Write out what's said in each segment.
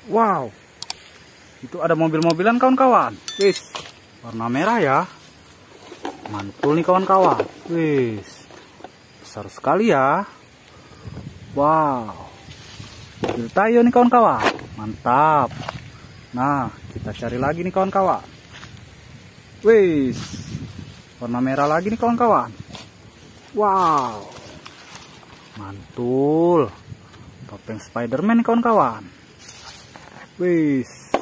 Wow, itu ada mobil-mobilan kawan-kawan. Wis, warna merah ya. Mantul nih kawan-kawan. Wis, besar sekali ya. Wow, mobil Tayo nih kawan-kawan. Mantap. Nah, kita cari lagi nih kawan-kawan. Wis, warna merah lagi nih kawan-kawan. Wow, mantul. Topeng Spiderman nih kawan-kawan. Wis,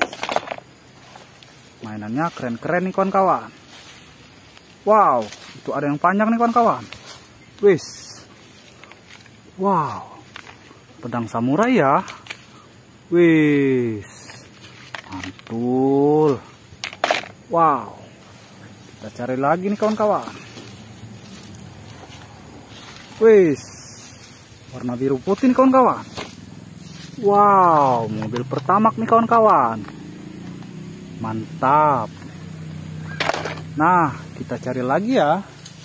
mainannya keren-keren nih kawan-kawan. Wow, itu ada yang panjang nih kawan-kawan. Wis, wow, pedang samurai ya. Wis, mantul. Wow, kita cari lagi nih kawan-kawan. Wis, warna biru putih nih kawan-kawan. Wow, mobil Pertamax nih kawan-kawan. Mantap. Nah, kita cari lagi ya.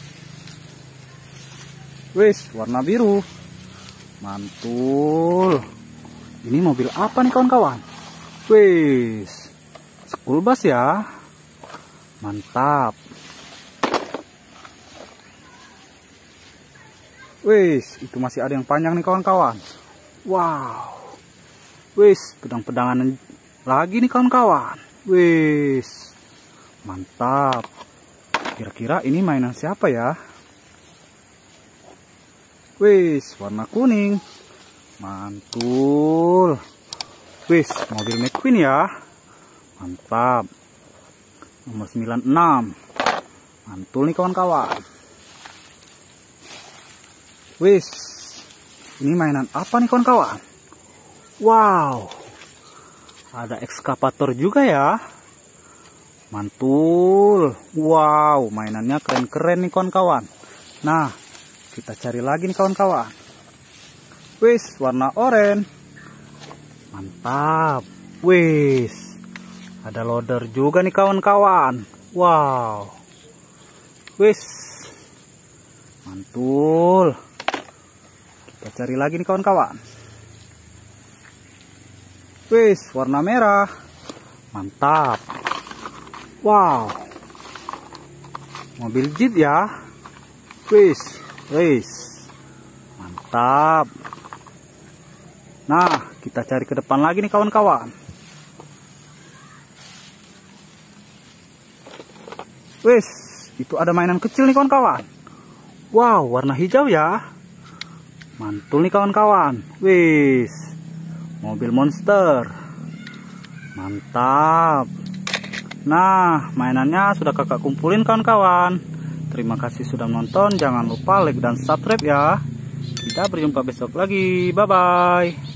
Wis, warna biru. Mantul. Ini mobil apa nih kawan-kawan? Wis, school bus ya. Mantap. Wis, itu masih ada yang panjang nih kawan-kawan. Wow. Wis, pedang-pedangan lagi nih kawan-kawan. Wis, mantap. Kira-kira ini mainan siapa ya? Wis, warna kuning. Mantul. Wis, mobil McQueen ya. Mantap. Nomor 96. Mantul nih kawan-kawan. Wis, ini mainan apa nih kawan-kawan? Wow, ada ekskavator juga ya. Mantul. Wow, mainannya keren-keren nih kawan-kawan. Nah, kita cari lagi nih kawan-kawan. Wis, warna oranye. Mantap. Wis, ada loader juga nih kawan-kawan. Wow. Wis, mantul. Kita cari lagi nih kawan-kawan. Wis, warna merah. Mantap. Wow, mobil Jeep ya. Wis, wis, mantap. Nah, kita cari ke depan lagi nih kawan-kawan. Wis, itu ada mainan kecil nih kawan-kawan. Wow, warna hijau ya. Mantul nih kawan-kawan. Wis, mobil monster. Mantap. Nah, mainannya sudah kakak kumpulin kawan-kawan. Terima kasih sudah menonton. Jangan lupa like dan subscribe ya. Kita berjumpa besok lagi. Bye-bye.